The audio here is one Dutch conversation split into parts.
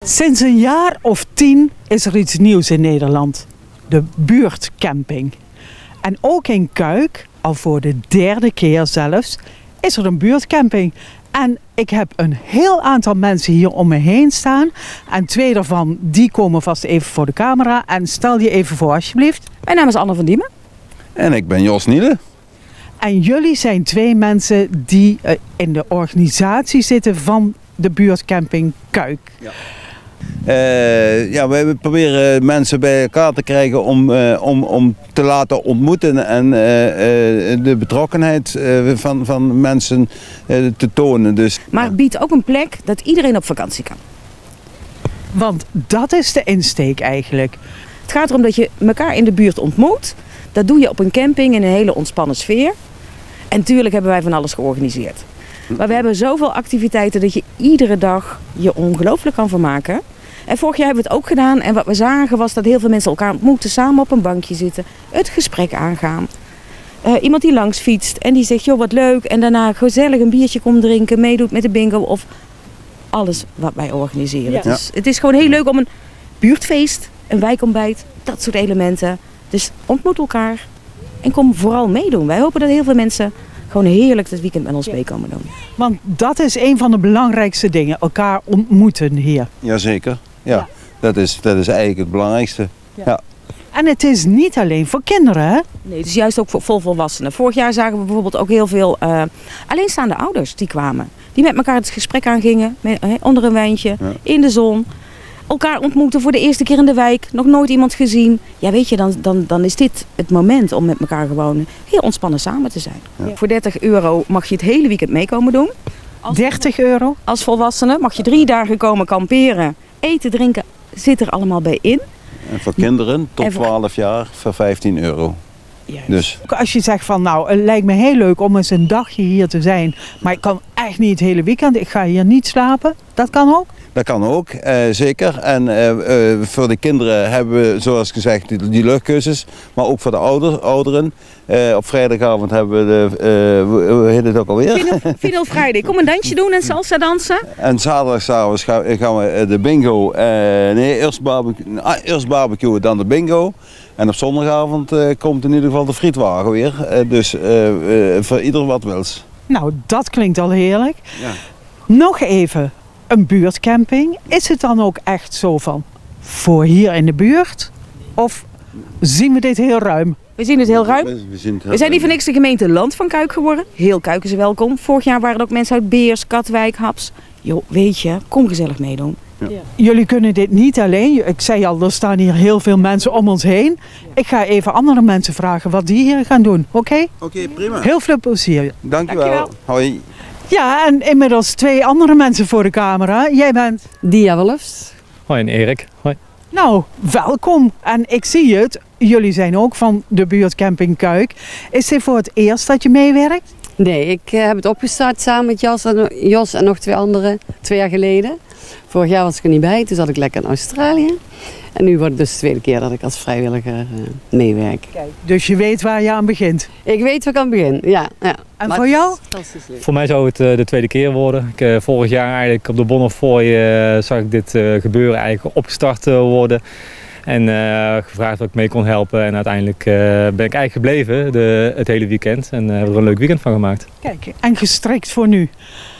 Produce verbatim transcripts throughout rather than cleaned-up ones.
Sinds een jaar of tien is er iets nieuws in Nederland. De buurtcamping. En ook in Cuijk, al voor de derde keer zelfs, is er een buurtcamping. En ik heb een heel aantal mensen hier om me heen staan. En twee daarvan, die komen vast even voor de camera. En stel je even voor alsjeblieft. Mijn naam is Anne van Diemen. En ik ben Jos Niele. En jullie zijn twee mensen die uh, in de organisatie zitten van de buurtcamping Cuijk. Ja. Uh, ja, wij proberen mensen bij elkaar te krijgen om, uh, om, om te laten ontmoeten en uh, uh, de betrokkenheid uh, van, van mensen uh, te tonen. Dus, maar het biedt ook een plek dat iedereen op vakantie kan. Want dat is de insteek eigenlijk. Het gaat erom dat je elkaar in de buurt ontmoet. Dat doe je op een camping in een hele ontspannen sfeer. En tuurlijk hebben wij van alles georganiseerd. Maar we hebben zoveel activiteiten dat je iedere dag je ongelooflijk kan vermaken. En vorig jaar hebben we het ook gedaan. En wat we zagen was dat heel veel mensen elkaar ontmoeten, samen op een bankje zitten, het gesprek aangaan. Uh, iemand die langs fietst en die zegt, joh wat leuk. En daarna gezellig een biertje komt drinken, meedoet met de bingo of alles wat wij organiseren. Ja. Het, is, het is gewoon heel leuk om een buurtfeest, een wijkontbijt, dat soort elementen. Dus ontmoet elkaar en kom vooral meedoen. Wij hopen dat heel veel mensen gewoon heerlijk dit weekend met ons mee komen doen. Want dat is een van de belangrijkste dingen, elkaar ontmoeten hier. Jazeker, ja. ja. Dat, is, dat is eigenlijk het belangrijkste. Ja. Ja. En het is niet alleen voor kinderen, hè? Nee, het is juist ook voor volwassenen. Vorig jaar zagen we bijvoorbeeld ook heel veel uh, alleenstaande ouders die kwamen. Die met elkaar het gesprek aangingen, met, uh, onder een wijntje, ja. in de zon. Elkaar ontmoeten voor de eerste keer in de wijk, nog nooit iemand gezien. Ja, weet je, dan, dan, dan is dit het moment om met elkaar gewoon heel ontspannen samen te zijn. Ja. Voor dertig euro mag je het hele weekend meekomen doen. Als dertig euro? Als volwassene mag je drie dagen komen kamperen. Eten, drinken zit er allemaal bij in. En voor kinderen tot twaalf jaar voor vijftien euro. Juist. Dus. Als je zegt van nou, het lijkt me heel leuk om eens een dagje hier te zijn. Maar ik kan echt niet het hele weekend, ik ga hier niet slapen. Dat kan ook? Dat kan ook, uh, zeker. En uh, uh, voor de kinderen hebben we, zoals gezegd, die, die luchtcursus. Maar ook voor de ouder, ouderen. Uh, op vrijdagavond hebben we de, uh, hoe heet het ook alweer? Fidel Friday. Kom een dansje doen en salsa dansen. En zaterdagavond gaan we de bingo. Uh, nee, eerst barbecue, ah, eerst barbecue, dan de bingo. En op zondagavond uh, komt in ieder geval de frietwagen weer. Uh, dus uh, uh, voor ieder wat wils. Nou, dat klinkt al heerlijk. Ja. Nog even. Een buurtcamping, is het dan ook echt zo van voor hier in de buurt? Of zien we dit heel ruim? We zien het heel ruim. We, we, zien het heel we zijn niet voor niks de gemeente Land van Cuijk geworden. Heel Cuijk is welkom. Vorig jaar waren er ook mensen uit Beers, Katwijk, Haps. Jo, weet je, kom gezellig meedoen. Ja. Ja. Jullie kunnen dit niet alleen. Ik zei al, er staan hier heel veel mensen om ons heen. Ik ga even andere mensen vragen wat die hier gaan doen. Oké? Okay? Oké, okay, prima. Heel veel plezier. Dankjewel. Dankjewel. Hoi. Ja, en inmiddels twee andere mensen voor de camera. Jij bent? Dia Wolfs. Hoi, en Erik. Hoi. Nou, welkom. En ik zie het, jullie zijn ook van de buurtcamping Cuijk. Is dit voor het eerst dat je meewerkt? Nee, ik uh, heb het opgestart samen met Jos en, Jos en nog twee anderen, twee jaar geleden. Vorig jaar was ik er niet bij, toen zat ik lekker in Australië. En nu wordt het dus de tweede keer dat ik als vrijwilliger uh, meewerk. Kijk, dus je weet waar je aan begint? Ik weet waar ik aan begin, ja. ja. En maar voor jou? Voor mij zou het uh, de tweede keer worden. Ik, uh, vorig jaar eigenlijk op de Bonnefoy uh, zag ik dit uh, gebeuren eigenlijk opgestart uh, worden. En uh, gevraagd of ik mee kon helpen. En uiteindelijk uh, ben ik eigenlijk gebleven de, het hele weekend. En uh, hebben we er een leuk weekend van gemaakt. Kijk, en gestrikt voor nu.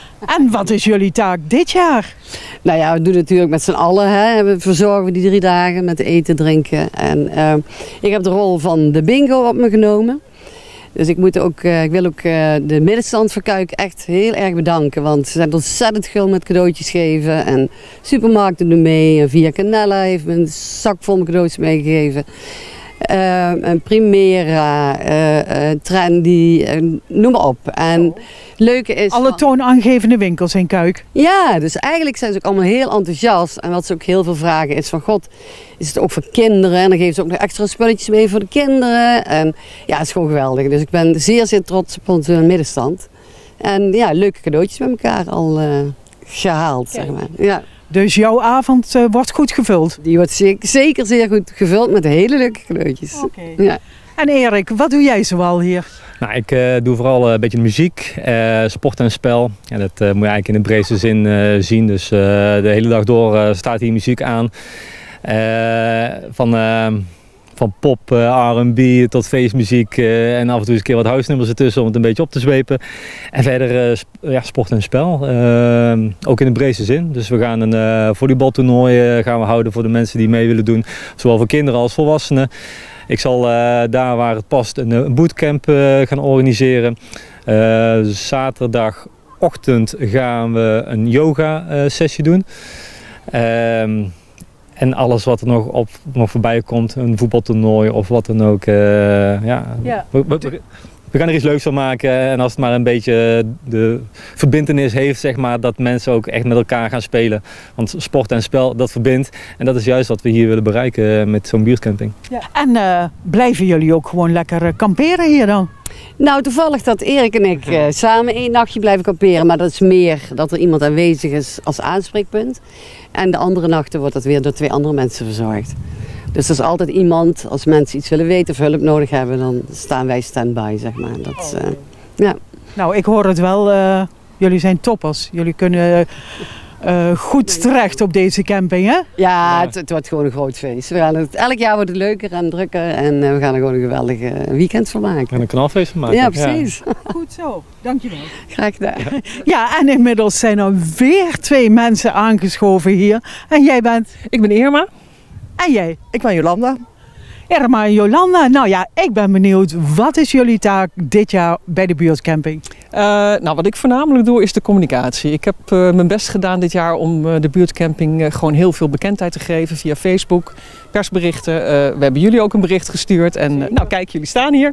En wat is jullie taak dit jaar? Nou ja, we doen natuurlijk met z'n allen. Hè. We verzorgen die drie dagen met eten, drinken. En uh, ik heb de rol van de bingo op me genomen. Dus ik, moet ook, uh, ik wil ook uh, de middenstand van Cuijk echt heel erg bedanken. Want ze zijn ontzettend gul met cadeautjes geven. En supermarkten doen mee. En Via Canella heeft me een zak vol met cadeautjes meegegeven. Uh, een Primera, uh, uh, Trendy, uh, noem maar op. En leuke is alle toonaangevende winkels in Cuijk. Ja, dus eigenlijk zijn ze ook allemaal heel enthousiast. En wat ze ook heel veel vragen is van god, is het ook voor kinderen? En dan geven ze ook nog extra spulletjes mee voor de kinderen. En ja, het is gewoon geweldig. Dus ik ben zeer, zeer trots op onze middenstand. En ja, leuke cadeautjes met elkaar al uh, gehaald, Kijk. zeg maar. Ja. Dus jouw avond uh, wordt goed gevuld? Die wordt zeker, zeker zeer goed gevuld met hele leuke cadeautjes. Okay. Ja. En Erik, wat doe jij zoal hier? Nou, ik uh, doe vooral uh, een beetje muziek, uh, sport en spel. Ja, dat uh, moet je eigenlijk in de breedste zin uh, zien. Dus uh, de hele dag door uh, staat hier muziek aan. Uh, van, uh, van pop, uh, R en B tot feestmuziek uh, en af en toe eens een keer wat huisnummers ertussen om het een beetje op te zwepen. En verder uh, sp ja, sport en spel, uh, ook in de breedste zin. Dus we gaan een uh, volleybaltoernooi uh, gaan we houden voor de mensen die mee willen doen. Zowel voor kinderen als volwassenen. Ik zal uh, daar waar het past een, een bootcamp uh, gaan organiseren. Uh, zaterdagochtend gaan we een yoga uh, sessie doen. Uh, en alles wat er nog, op, nog voorbij komt, een voetbaltoernooi of wat dan ook. Uh, ja. Ja. We, we, we gaan er iets leuks van maken en als het maar een beetje de verbintenis heeft, zeg maar, dat mensen ook echt met elkaar gaan spelen. Want sport en spel, dat verbindt. En dat is juist wat we hier willen bereiken met zo'n buurtcamping. Ja. En uh, blijven jullie ook gewoon lekker kamperen hier dan? Nou, toevallig dat Erik en ik uh, samen één nachtje blijven kamperen. Maar dat is meer dat er iemand aanwezig is als aanspreekpunt. En de andere nachten wordt dat weer door twee andere mensen verzorgd. Dus er is altijd iemand, als mensen iets willen weten of hulp nodig hebben, dan staan wij stand-by, zeg maar. Dat, uh, ja. Nou, ik hoor het wel. Uh, jullie zijn toppers. Jullie kunnen uh, goed terecht op deze camping, hè? Ja, het, het wordt gewoon een groot feest. We gaan het, elk jaar wordt het leuker en drukker en uh, we gaan er gewoon een geweldig uh, weekend van maken. En een knalfeest van maken. Ja, precies. Ja. Goed zo, dankjewel. Graag gedaan. Ja, en inmiddels zijn er weer twee mensen aangeschoven hier. En jij bent? Ik ben Irma. En jij? Ik ben Jolanda. Irma en Jolanda. Nou ja, ik ben benieuwd. Wat is jullie taak dit jaar bij de buurtcamping? Uh, nou, wat ik voornamelijk doe is de communicatie. Ik heb uh, mijn best gedaan dit jaar om uh, de buurtcamping uh, gewoon heel veel bekendheid te geven via Facebook, persberichten. Uh, we hebben jullie ook een bericht gestuurd en uh, nou kijk, jullie staan hier.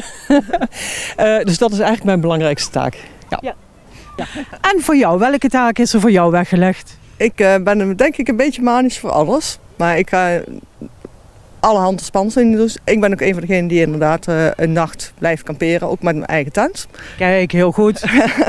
uh, dus dat is eigenlijk mijn belangrijkste taak. Ja. Ja. Ja. En voor jou, welke taak is er voor jou weggelegd? Ik uh, ben denk ik een beetje manisch voor alles. Maar ik ga uh, alle handen spanning doen. Dus ik ben ook een van degenen die inderdaad uh, een nacht blijft kamperen. Ook met mijn eigen tent. Kijk, heel goed.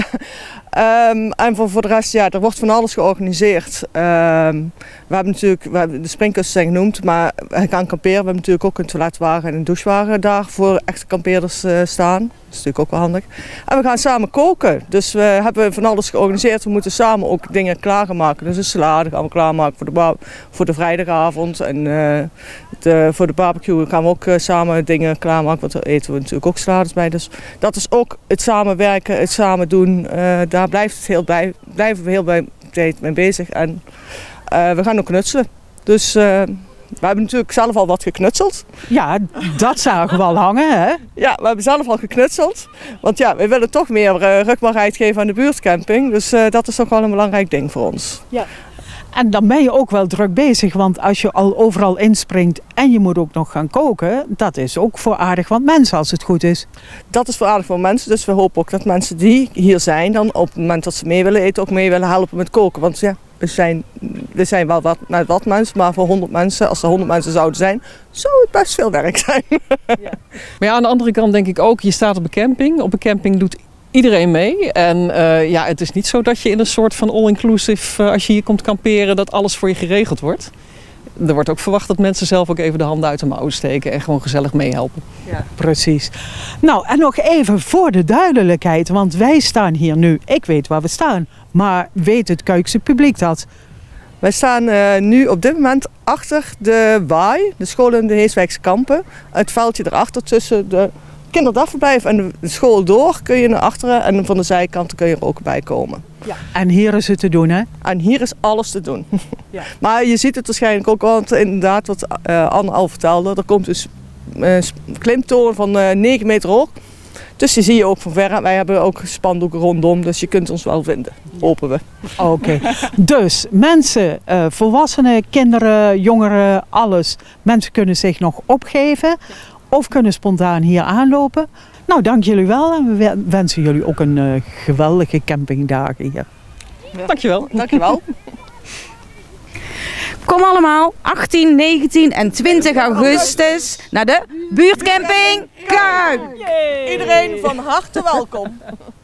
um, en voor, voor de rest, ja, er wordt van alles georganiseerd. Um, we hebben natuurlijk, we hebben de springkussen zijn genoemd, maar we gaan kamperen. We hebben natuurlijk ook een toiletwagen en een douchewagen daar voor echte kampeerders uh, staan. Dat is natuurlijk ook wel handig. En we gaan samen koken. Dus we hebben van alles georganiseerd. We moeten samen ook dingen klaarmaken. Dus een salade gaan we klaarmaken voor de, voor de vrijdagavond. En uh, de, voor de barbecue gaan we ook uh, samen dingen klaarmaken. Want daar eten we natuurlijk ook salades bij. Dus dat is ook het samenwerken, het samen doen. Uh, daar blijft het heel bij, blijven we heel bij tijd mee bezig. En uh, we gaan ook knutselen. Dus... Uh, We hebben natuurlijk zelf al wat geknutseld. Ja, dat zagen we al hangen, hè? Ja, we hebben zelf al geknutseld. Want ja, we willen toch meer uh, rugbaarheid geven aan de buurtcamping. Dus uh, dat is toch wel een belangrijk ding voor ons. Ja. En dan ben je ook wel druk bezig. Want als je al overal inspringt en je moet ook nog gaan koken, dat is ook voor aardig wat mensen als het goed is. Dat is voor aardig voor mensen. Dus we hopen ook dat mensen die hier zijn, dan op het moment dat ze mee willen eten, ook mee willen helpen met koken. Want ja, we zijn, we zijn wel wat, nou, wat mensen, maar voor honderd mensen, als er honderd mensen zouden zijn, zou het best veel werk zijn. Ja. Maar ja, aan de andere kant denk ik ook, je staat op een camping. Op een camping doet iedereen mee. En uh, ja, het is niet zo dat je in een soort van all-inclusive, uh, als je hier komt kamperen, dat alles voor je geregeld wordt. Er wordt ook verwacht dat mensen zelf ook even de handen uit de mouwen steken en gewoon gezellig meehelpen. Ja, precies. Nou, en nog even voor de duidelijkheid, want wij staan hier nu, ik weet waar we staan, maar weet het Kuikse publiek dat? Wij staan uh, nu op dit moment achter de waai, de school in de Heeswijkse Kampen. Het veldje erachter tussen de kinderdagverblijf en de school door kun je naar achteren en van de zijkanten kun je er ook bij komen. Ja. En hier is het te doen, hè? En hier is alles te doen. Ja. Maar je ziet het waarschijnlijk ook, want inderdaad wat uh, Anne al vertelde, er komt dus een klimtoren van uh, negen meter hoog. Dus die zie je ook van ver. Wij hebben ook spandoeken rondom, dus je kunt ons wel vinden. Hopen we. Oké. Okay. Dus mensen, uh, volwassenen, kinderen, jongeren, alles. Mensen kunnen zich nog opgeven of kunnen spontaan hier aanlopen. Nou, dank jullie wel en we wensen jullie ook een uh, geweldige campingdagen hier. Ja. Dankjewel. Dankjewel. Kom allemaal, achttien, negentien en twintig augustus naar de buurtcamping Kuik. Iedereen van harte welkom.